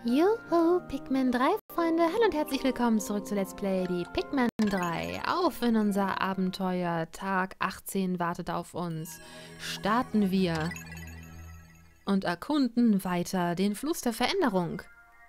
Juhu, Pikmin 3, Freunde. Hallo und herzlich willkommen zurück zu Let's Play die Pikmin 3. Auf in unser Abenteuer. Tag 18 wartet auf uns. Starten wir und erkunden weiter den Fluss der Veränderung.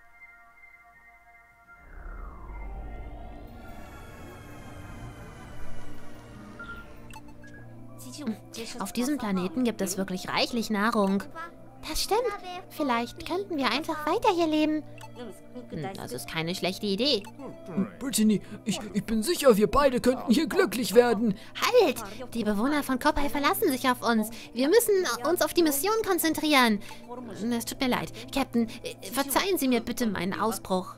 Auf diesem Planeten gibt es wirklich reichlich Nahrung. Das stimmt. Vielleicht könnten wir einfach weiter hier leben. Das ist keine schlechte Idee. Brittany, ich bin sicher, wir beide könnten hier glücklich werden. Halt! Die Bewohner von Kopai verlassen sich auf uns. Wir müssen uns auf die Mission konzentrieren. Es tut mir leid. Captain, verzeihen Sie mir bitte meinen Ausbruch.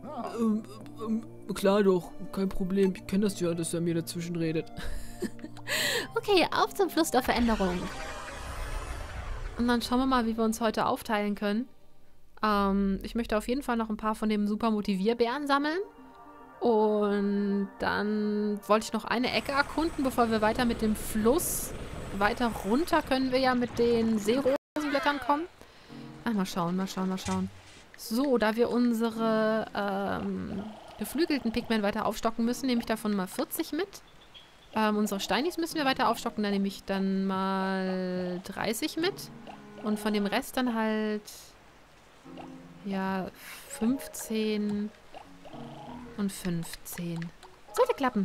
Klar doch, kein Problem. Ich kenne das ja, dass er mir dazwischen redet. Okay, auf zum Fluss der Veränderung. Und dann schauen wir mal, wie wir uns heute aufteilen können. Ich möchte auf jeden Fall noch ein paar von dem Super Motivierbeeren sammeln. Und dann wollte ich noch eine Ecke erkunden, bevor wir weiter mit dem Fluss. Weiter runter können wir ja mit den Seerosenblättern kommen. Mal schauen, mal schauen, mal schauen. So, da wir unsere geflügelten Pikmin weiter aufstocken müssen, nehme ich davon mal 40 mit. Unsere Steinis müssen wir weiter aufstocken, da nehme ich dann mal 30 mit. Und von dem Rest dann halt, ja, 15 und 15. Sollte klappen.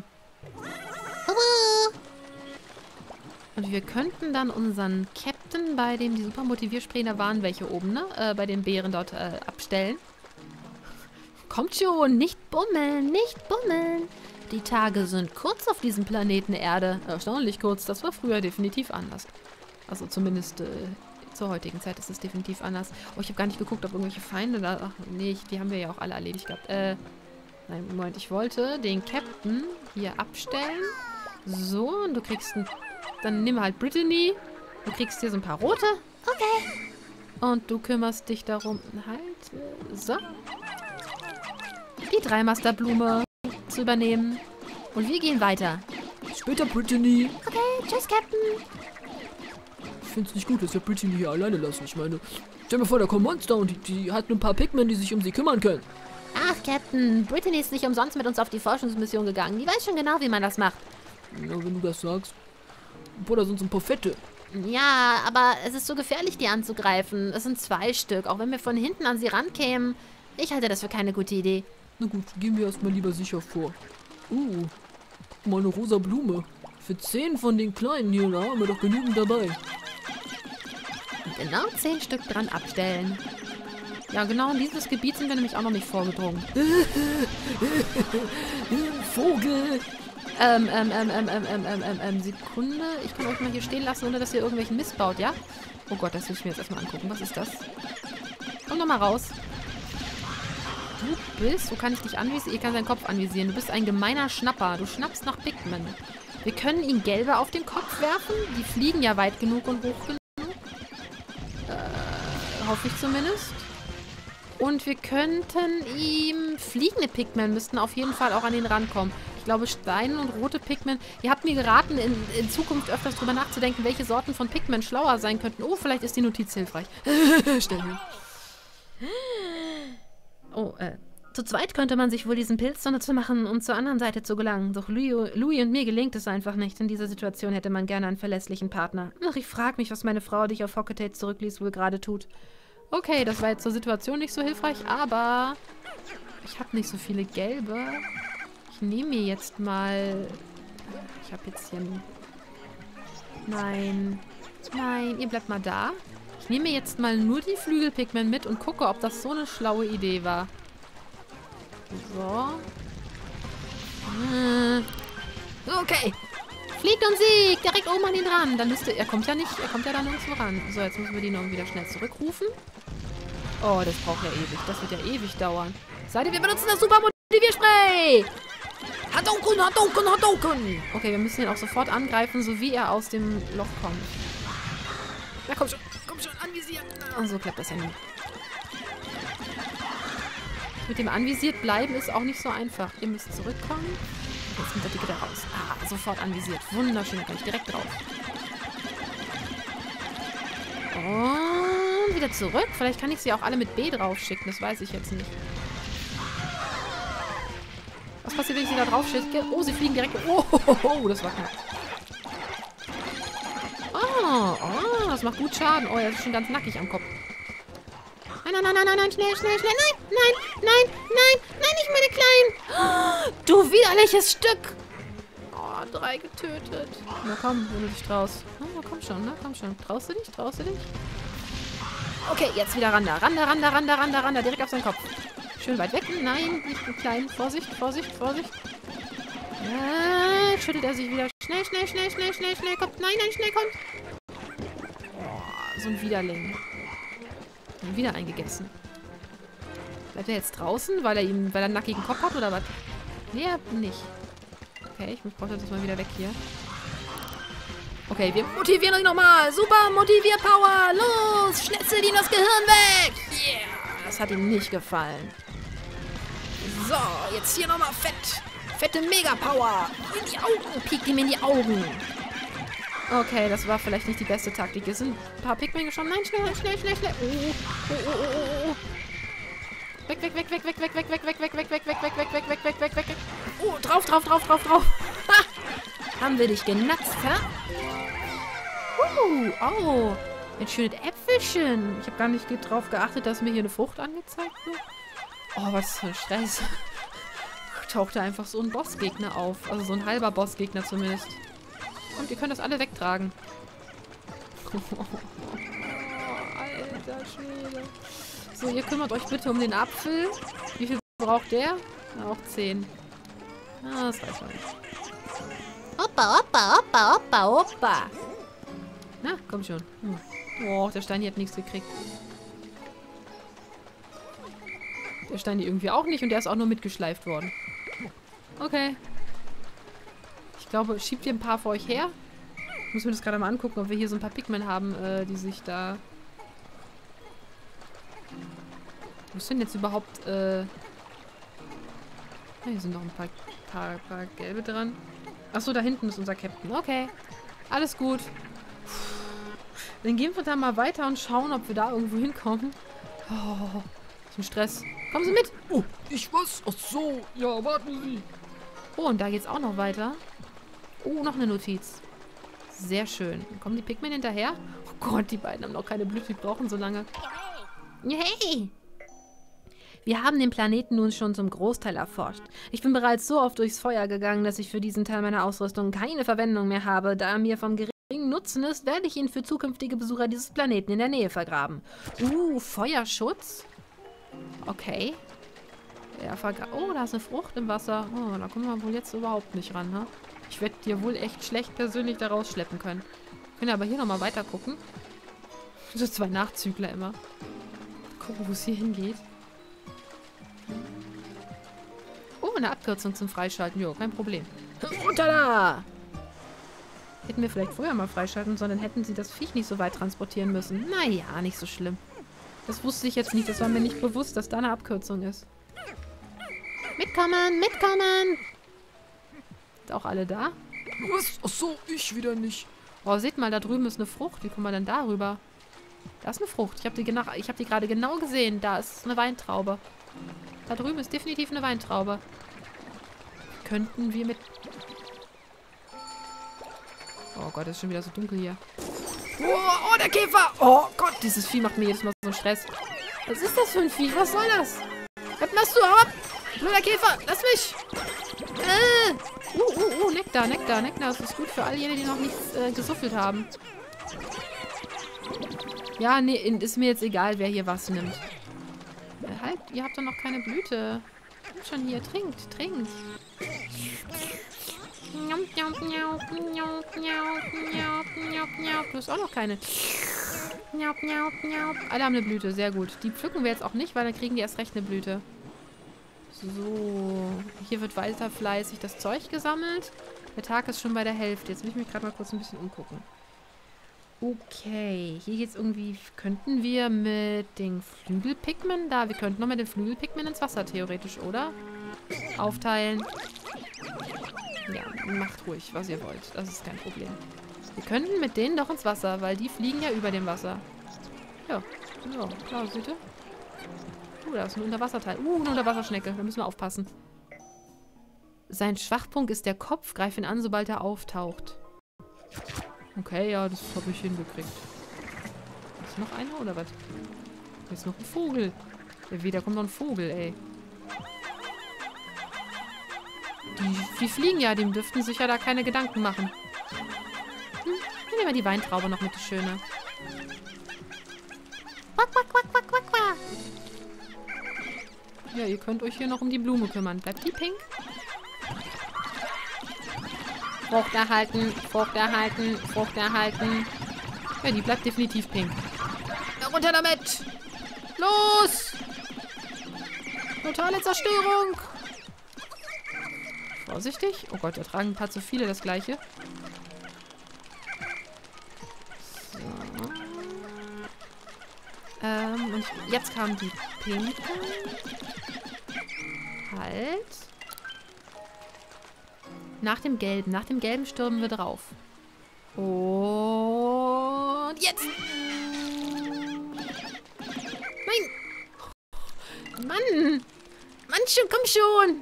Und wir könnten dann unseren Captain, bei dem die super Motivierspray, da waren welche oben, ne? Bei den Bären dort abstellen. Kommt schon, nicht bummeln, nicht bummeln. Die Tage sind kurz auf diesem Planeten Erde. Erstaunlich kurz, das war früher definitiv anders. Also zumindest zur heutigen Zeit ist es definitiv anders. Oh, ich habe gar nicht geguckt, ob irgendwelche Feinde da... Ach nee, die haben wir ja auch alle erledigt gehabt. Nein, Moment, ich wollte den Captain hier abstellen. So, und du kriegst ein... Dann nimm halt Brittany. Du kriegst hier so ein paar rote. Okay. Und du kümmerst dich darum... Halt, so. Die Dreimasterblume zu übernehmen. Und wir gehen weiter. Später, Brittany. Okay, tschüss, Captain. Ich finde es nicht gut, dass wir Brittany hier alleine lassen. Ich meine, stell mir vor, da kommen Monster und die hat ein paar Pikmin, die sich um sie kümmern können. Ach, Captain, Brittany ist nicht umsonst mit uns auf die Forschungsmission gegangen. Die weiß schon genau, wie man das macht. Ja, wenn du das sagst. Boah, da sind so ein paar Fette. Ja, aber es ist so gefährlich, die anzugreifen. Es sind 2 Stück, auch wenn wir von hinten an sie rankämen. Ich halte das für keine gute Idee. Na gut, gehen wir erstmal lieber sicher vor. Mal eine rosa Blume. Für 10 von den kleinen hier, da haben wir doch genügend dabei. Genau 10 Stück dran abstellen. Ja, genau in dieses Gebiet sind wir nämlich auch noch nicht vorgedrungen. Vogel! Sekunde. Ich kann euch mal hier stehen lassen, ohne dass ihr irgendwelchen Mist baut, ja? Oh Gott, das will ich mir jetzt erstmal angucken. Was ist das? Komm doch mal raus. Du bist, wo kann ich dich anvisieren? Ich kann seinen Kopf anvisieren. Du bist ein gemeiner Schnapper. Du schnappst nach Pikmin. Wir können ihn gelbe auf den Kopf werfen. Die fliegen ja weit genug und hoch genug. Hoffe ich zumindest. Und wir könnten ihm... Fliegende Pikmin müssten auf jeden Fall auch an den Rand kommen. Ich glaube, Steine und rote Pikmin... Ihr habt mir geraten, in Zukunft öfters drüber nachzudenken, welche Sorten von Pikmin schlauer sein könnten. Oh, vielleicht ist die Notiz hilfreich. Stell mir. Oh, zu zweit könnte man sich wohl diesen Pilz zunutze machen, um zur anderen Seite zu gelangen. Doch Louis und mir gelingt es einfach nicht. In dieser Situation hätte man gerne einen verlässlichen Partner. Ach, ich frage mich, was meine Frau, die ich auf Hocketate zurückließ, wohl gerade tut. Okay, das war jetzt zur Situation nicht so hilfreich, aber ich habe nicht so viele gelbe. Ich nehme mir jetzt mal... Ich habe jetzt hier... Nein. Nein, ihr bleibt mal da. Ich nehme mir jetzt mal nur die Flügelpigment mit und gucke, ob das so eine schlaue Idee war. So. Okay. Fliegt und siegt. Direkt oben an ihn dran. Dann müsste... Er kommt ja nicht... Er kommt ja da nirgendwo ran. So, jetzt müssen wir die noch wieder schnell zurückrufen. Oh, das braucht ja ewig. Das wird ja ewig dauern. Seid ihr, wir benutzen das Super Motivierspray! Hadouken, Hadouken, Hadouken! Okay, wir müssen ihn auch sofort angreifen, so wie er aus dem Loch kommt. Ja, komm schon, anvisiert. Oh, so klappt das ja nicht. Mit dem anvisiert bleiben ist auch nicht so einfach. Ihr müsst zurückkommen. Jetzt kommt der Dicke da raus. Ah, sofort anvisiert. Wunderschön, da kann ich direkt drauf. Und sie wieder zurück? Vielleicht kann ich sie auch alle mit B drauf schicken. Das weiß ich jetzt nicht. Was passiert, wenn ich sie da drauf schicke? Oh, sie fliegen direkt... Oh, das war knapp. Oh, das macht gut Schaden. Oh, er ist schon ganz nackig am Kopf. Nein, schnell. Nein, nicht meine Kleinen. Du widerliches Stück. Oh, 3 getötet. Na komm, wenn du dich traust. Na, komm schon. Traust du dich? Okay, jetzt wieder Randa. Randa. Direkt auf seinen Kopf. Schön weit weg. Nein, nicht mit Kleinen. Vorsicht. Schüttelt er sich wieder. Schnell. Kommt. Nein, schnell, kommt. Oh, so ein Widerling. Wieder eingegessen. Bleibt er jetzt draußen, weil er einen nackigen Kopf hat, oder was? Nee, nicht. Okay, ich brauche das mal wieder weg hier. Okay, wir motivieren euch nochmal. Super, Motivier-Power. Los, schnetzel ihm das Gehirn weg. Yeah, das hat ihm nicht gefallen. So, jetzt hier nochmal fette Mega-Power. In die Augen. Piekt ihm in die Augen. Okay, das war vielleicht nicht die beste Taktik. Es sind ein paar Pikmin geschoben. Nein, schnell. Oh. Weg. Oh, drauf. Ha! Haben wir dich genatzt, hä? Oh, ein schönes Äpfelchen. Ich habe gar nicht drauf geachtet, dass mir hier eine Frucht angezeigt wird. Oh, was für ein Stress. Tauchte einfach so ein Bossgegner auf. Also so ein halber Bossgegner zumindest. Und ihr könnt das alle wegtragen. Oh, alter Schwede. So, ihr kümmert euch bitte um den Apfel. Wie viel braucht der? Na, auch 10. Ah, das reicht schon nicht. Opa. Na, komm schon. Oh, der Steini hat nichts gekriegt. Der Steini irgendwie auch nicht und der ist auch nur mitgeschleift worden. Okay. Ich glaube, schiebt ihr ein paar vor euch her. Ich muss mir das gerade mal angucken, ob wir hier so ein paar Pikmin haben, die sich da... Wo ist denn jetzt überhaupt, Hier sind noch ein paar gelbe dran. Achso, da hinten ist unser Captain. Okay. Alles gut. Dann gehen wir da mal weiter und schauen, ob wir da irgendwo hinkommen. Oh, so ein Stress. Kommen Sie mit! Oh, ich was? Ach so. Ja, warten Sie. Oh, und da geht's auch noch weiter. Oh, noch eine Notiz. Sehr schön. Dann kommen die Pikmin hinterher. Oh Gott, die beiden haben noch keine Blüte. Die brauchen so lange. Hey! Wir haben den Planeten nun schon zum Großteil erforscht. Ich bin bereits so oft durchs Feuer gegangen, dass ich für diesen Teil meiner Ausrüstung keine Verwendung mehr habe. Da er mir vom geringen Nutzen ist, werde ich ihn für zukünftige Besucher dieses Planeten in der Nähe vergraben. Feuerschutz? Okay. Ja, oh, da ist eine Frucht im Wasser. Oh, da kommen wir wohl jetzt überhaupt nicht ran, ne? Ich werde dir wohl echt schlecht persönlich da rausschleppen können. Können aber hier nochmal weiter gucken. So 2 Nachzügler immer. Gucken, wo es hier hingeht. Oh, eine Abkürzung zum Freischalten. Jo, kein Problem. Runter da! Hätten wir vielleicht vorher mal freischalten sollen, dann hätten sie das Viech nicht so weit transportieren müssen. Naja, nicht so schlimm. Das wusste ich jetzt nicht. Das war mir nicht bewusst, dass da eine Abkürzung ist. Mitkommen! Sind auch alle da? Was? Ach so, ich wieder nicht. Oh, seht mal, da drüben ist eine Frucht. Wie kommen wir denn da rüber? Da ist eine Frucht. Ich hab die gerade genau gesehen. Da ist eine Weintraube. Da drüben ist definitiv eine Weintraube. Könnten wir mit... Oh Gott, es ist schon wieder so dunkel hier. Oh, der Käfer! Oh Gott, dieses Vieh macht mir jedes Mal so einen Stress. Was ist das für ein Vieh? Was soll das? Was machst du? Hau ab! Blöder Käfer, lass mich! Nektar. Das ist gut für all jene, die noch nichts gesuffelt haben. Ja, nee, ist mir jetzt egal, wer hier was nimmt. Halt, ihr habt doch noch keine Blüte. Kommt schon hier, trinkt. Du hast auch noch keine. Alle haben eine Blüte, sehr gut. Die pflücken wir jetzt auch nicht, weil dann kriegen die erst recht eine Blüte. So, hier wird weiter fleißig das Zeug gesammelt. Der Tag ist schon bei der Hälfte. Jetzt will ich mich gerade mal kurz ein bisschen umgucken. Okay, hier geht's irgendwie... Könnten wir mit den Flügelpigmen da... Wir könnten noch mit den Flügelpigmen ins Wasser, theoretisch, oder? Aufteilen. Ja, macht ruhig, was ihr wollt. Das ist kein Problem. Wir könnten mit denen doch ins Wasser, weil die fliegen ja über dem Wasser. Ja, Ja, klar, seht ihr? Da ist ein Unterwasserteil. Eine Unterwasserschnecke. Da müssen wir aufpassen. Sein Schwachpunkt ist der Kopf. Greif ihn an, sobald er auftaucht. Okay, ja, das habe ich hingekriegt. Ist noch einer oder was? Hier ist noch ein Vogel. Da kommt noch ein Vogel, ey. Die fliegen ja, dem dürften sich ja da keine Gedanken machen. Dann nehmen wir die Weintraube noch mit, die schöne. Quack, quack, quack, quack, quack, quack. Ja, ihr könnt euch hier noch um die Blume kümmern. Bleibt die pink? Frucht erhalten, Frucht erhalten, Frucht erhalten. Ja, die bleibt definitiv pink. Ja, runter damit! Los! Totale Zerstörung! Vorsichtig. Oh Gott, da tragen ein paar zu viele das gleiche. So. Und jetzt kam die pinke. Halt. Nach dem gelben. Nach dem gelben stürmen wir drauf. Und jetzt! Nein! Mann! Mann, komm schon!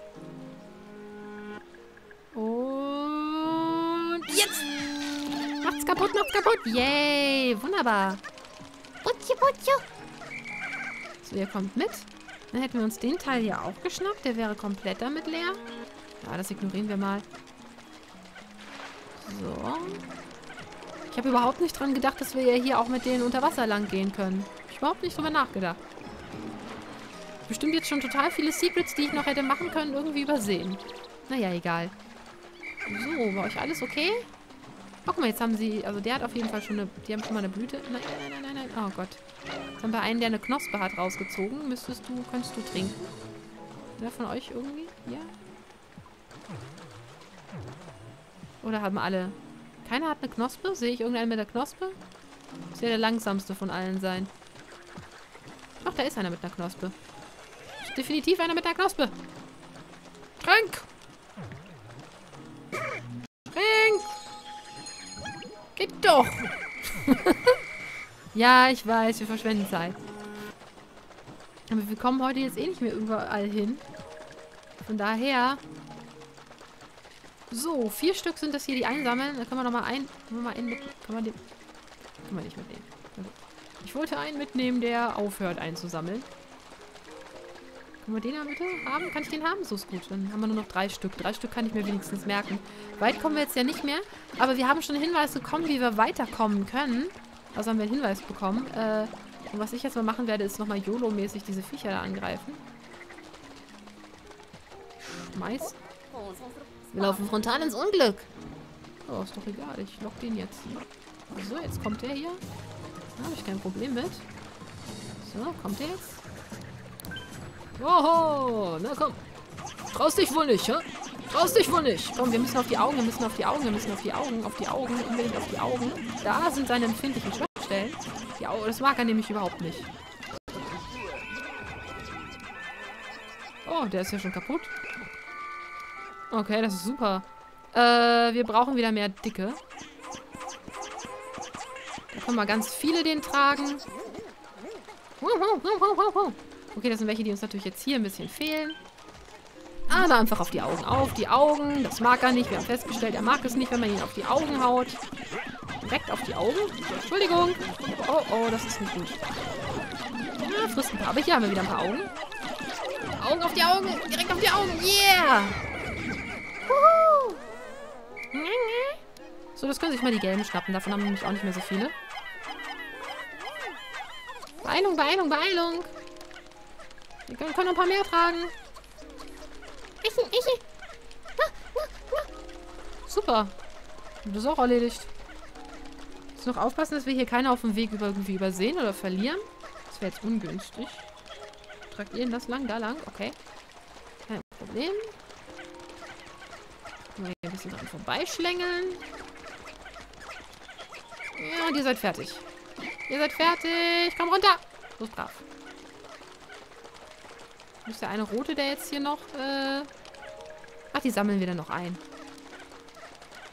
Und jetzt! Macht's kaputt, macht's kaputt! Yay! Wunderbar! Putje, putje! So, ihr kommt mit. Dann hätten wir uns den Teil hier auch geschnappt. Der wäre komplett damit leer. Ja, das ignorieren wir mal. So. Ich habe überhaupt nicht dran gedacht, dass wir ja hier auch mit denen unter Wasser lang gehen können. Ich habe überhaupt nicht drüber nachgedacht. Bestimmt jetzt schon total viele Secrets, die ich noch hätte machen können, irgendwie übersehen. Naja, egal. So, war euch alles okay? Oh, guck mal, jetzt haben sie... Also der hat auf jeden Fall schon eine... Die haben schon mal eine Blüte. Nein, nein, nein, nein, nein. Oh Gott. Jetzt haben wir einen, der eine Knospe hat, rausgezogen. Könntest du trinken? Wer von euch irgendwie? Ja? Oder haben alle... Keiner hat eine Knospe? Sehe ich irgendeinen mit der Knospe? Das wird der langsamste von allen sein. Ach, da ist einer mit einer Knospe. Ist definitiv einer mit einer Knospe. Trink! Trink! Geht doch! Ja, ich weiß, wir verschwenden Zeit. Aber wir kommen heute jetzt eh nicht mehr überall hin. Von daher... So, 4 Stück sind das hier, die einsammeln. Da können wir nochmal einen mitnehmen. Können wir nicht mitnehmen. Ich wollte einen mitnehmen, der aufhört einzusammeln. Können wir den da bitte haben? Kann ich den haben? So ist gut. Dann haben wir nur noch 3 Stück. 3 Stück kann ich mir wenigstens merken. Weit kommen wir jetzt ja nicht mehr. Aber wir haben schon einen Hinweis bekommen, wie wir weiterkommen können. Also haben wir einen Hinweis bekommen. Und was ich jetzt mal machen werde, ist nochmal YOLO-mäßig diese Viecher da angreifen. Schmeißen. Wir laufen frontal ins Unglück. Oh, ist doch egal. Ich lock den jetzt. So, jetzt kommt der hier. Da habe ich kein Problem mit. So, kommt der jetzt? Oho, na komm. Traust dich wohl nicht, hä? Traust dich wohl nicht. Komm, wir müssen auf die Augen, wir müssen auf die Augen, wir müssen auf die Augen, auf die Augen, unbedingt auf die Augen. Da sind seine empfindlichen Schwachstellen. Die Augen, das mag er nämlich überhaupt nicht. Oh, der ist ja schon kaputt. Okay, das ist super. Wir brauchen wieder mehr Dicke. Da können wir ganz viele den tragen. Okay, das sind welche, die uns natürlich jetzt hier ein bisschen fehlen. Aber einfach auf die Augen. Auf die Augen. Das mag er nicht. Wir haben festgestellt, er mag es nicht, wenn man ihn auf die Augen haut. Direkt auf die Augen. Entschuldigung. Oh, oh, das ist nicht gut. Ja, frisst ein paar. Aber hier haben wir wieder ein paar Augen. Augen auf die Augen. Direkt auf die Augen. Yeah! So, das können sich mal die Gelben schnappen. Davon haben wir nämlich auch nicht mehr so viele. Beeilung, Beeilung, Beeilung. Wir können noch ein paar mehr tragen. Super. Das ist auch erledigt. Jetzt noch aufpassen, dass wir hier keine auf dem Weg irgendwie übersehen oder verlieren. Das wäre jetzt ungünstig. Tragt ihr denn das lang? Da lang? Okay. Kein Problem. Mal hier ein bisschen dran vorbeischlängeln. Ja, und ihr seid fertig. Ihr seid fertig. Komm runter. So ist brav. Ist der eine rote, der jetzt hier noch... Ach, die sammeln wir dann noch ein.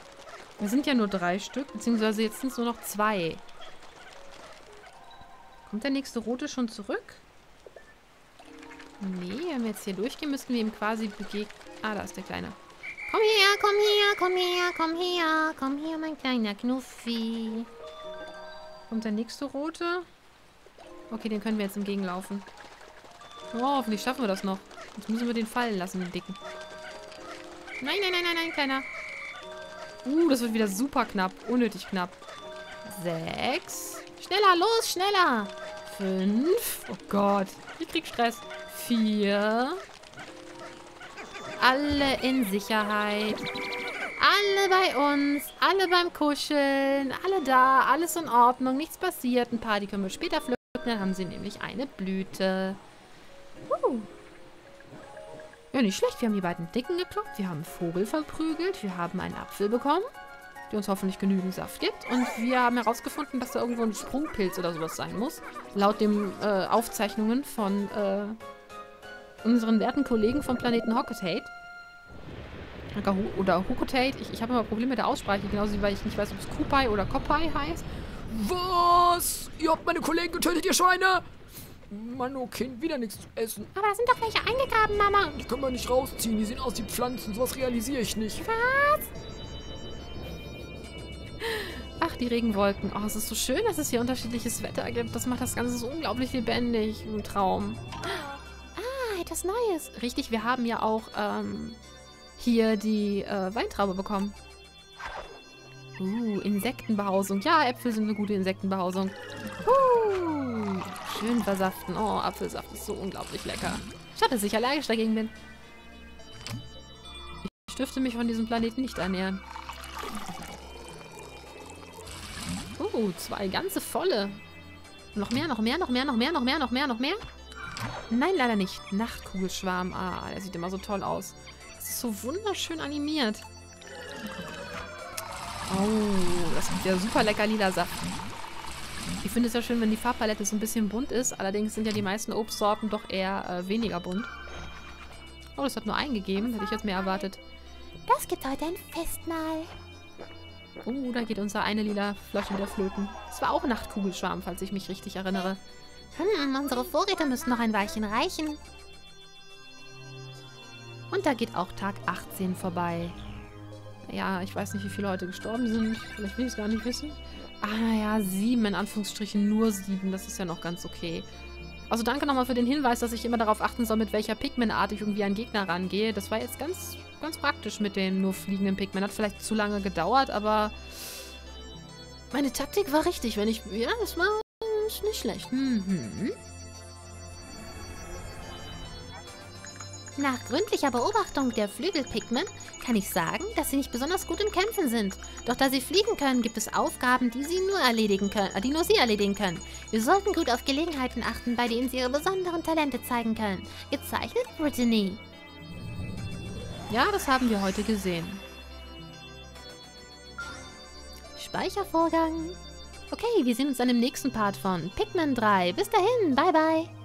Wir sind ja nur 3 Stück, beziehungsweise jetzt sind es nur noch 2. Kommt der nächste Rote schon zurück? Nee, wenn wir jetzt hier durchgehen, müssten wir ihm quasi begegnen. Ah, da ist der Kleine. Komm her, komm her, komm her, komm her. Komm her, mein kleiner Knuffi. Kommt der nächste Rote? Okay, den können wir jetzt entgegenlaufen. Oh, hoffentlich schaffen wir das noch. Jetzt müssen wir den fallen lassen, den Dicken. Nein, nein, nein, nein, nein, Kleiner. Das wird wieder super knapp. Unnötig knapp. 6. Schneller, los, schneller. 5. Oh Gott. Ich krieg Stress. 4. Alle in Sicherheit. Alle bei uns. Alle beim Kuscheln. Alle da. Alles in Ordnung. Nichts passiert. Ein paar, die können wir später pflücken. Dann haben sie nämlich eine Blüte. Ja, nicht schlecht. Wir haben die beiden Dicken geklopft. Wir haben einen Vogel verprügelt. Wir haben einen Apfel bekommen, der uns hoffentlich genügend Saft gibt. Und wir haben herausgefunden, dass da irgendwo ein Sprungpilz oder sowas sein muss. Laut den Aufzeichnungen von unseren werten Kollegen vom Planeten Hocotate. Oder Hocotate. Ich habe immer Probleme mit der Aussprache, genauso wie weil ich nicht weiß, ob es Kupai oder Kopai heißt. Was? Ihr habt meine Kollegen getötet, ihr Schweine! Mann, oh Kind, wieder nichts zu essen. Aber da sind doch welche eingegraben, Mama. Die können wir nicht rausziehen, die sehen aus wie Pflanzen, sowas realisiere ich nicht. Was? Ach, die Regenwolken. Oh, es ist so schön, dass es hier unterschiedliches Wetter gibt. Das macht das Ganze so unglaublich lebendig. Ein Traum. Ah, etwas Neues. Richtig, wir haben ja auch hier die Weintraube bekommen. Insektenbehausung. Ja, Äpfel sind eine gute Insektenbehausung. Schön versaften. Oh, Apfelsaft ist so unglaublich lecker. Schade, dass ich allergisch dagegen bin. Ich dürfte mich von diesem Planeten nicht ernähren. 2 ganze volle. Noch mehr, noch mehr, noch mehr, noch mehr, noch mehr, noch mehr, noch mehr? Nein, leider nicht. Nachtkugelschwarm. Ah, der sieht immer so toll aus. Das ist so wunderschön animiert. Oh, das gibt ja super lecker lila Saft. Ich finde es ja schön, wenn die Farbpalette so ein bisschen bunt ist. Allerdings sind ja die meisten Obstsorten doch eher weniger bunt. Oh, das hat nur einen gegeben. Hätte ich jetzt mehr erwartet. Das gibt heute ein Festmahl. Oh, da geht unser eine lila Flasche wieder flöten. Das war auch Nachtkugelschwarm, falls ich mich richtig erinnere. Unsere Vorräte müssen noch ein Weilchen reichen. Und da geht auch Tag 18 vorbei. Ja, ich weiß nicht, wie viele heute gestorben sind. Vielleicht will ich es gar nicht wissen. Ah, naja, 7 in Anführungsstrichen, nur 7. Das ist ja noch ganz okay. Also danke nochmal für den Hinweis, dass ich immer darauf achten soll, mit welcher Pigmentart ich irgendwie an Gegner rangehe. Das war jetzt ganz, ganz praktisch mit den nur fliegenden Pigment. Hat vielleicht zu lange gedauert, aber meine Taktik war richtig, wenn ich... Ja, das war nicht schlecht. Nach gründlicher Beobachtung der Flügelpigment kann ich sagen, dass sie nicht besonders gut im Kämpfen sind. Doch da sie fliegen können, gibt es Aufgaben, die nur sie erledigen können. Wir sollten gut auf Gelegenheiten achten, bei denen sie ihre besonderen Talente zeigen können. Gezeichnet Brittany. Ja, das haben wir heute gesehen. Speichervorgang. Okay, wir sehen uns dann im nächsten Part von Pikmin 3. Bis dahin, bye bye.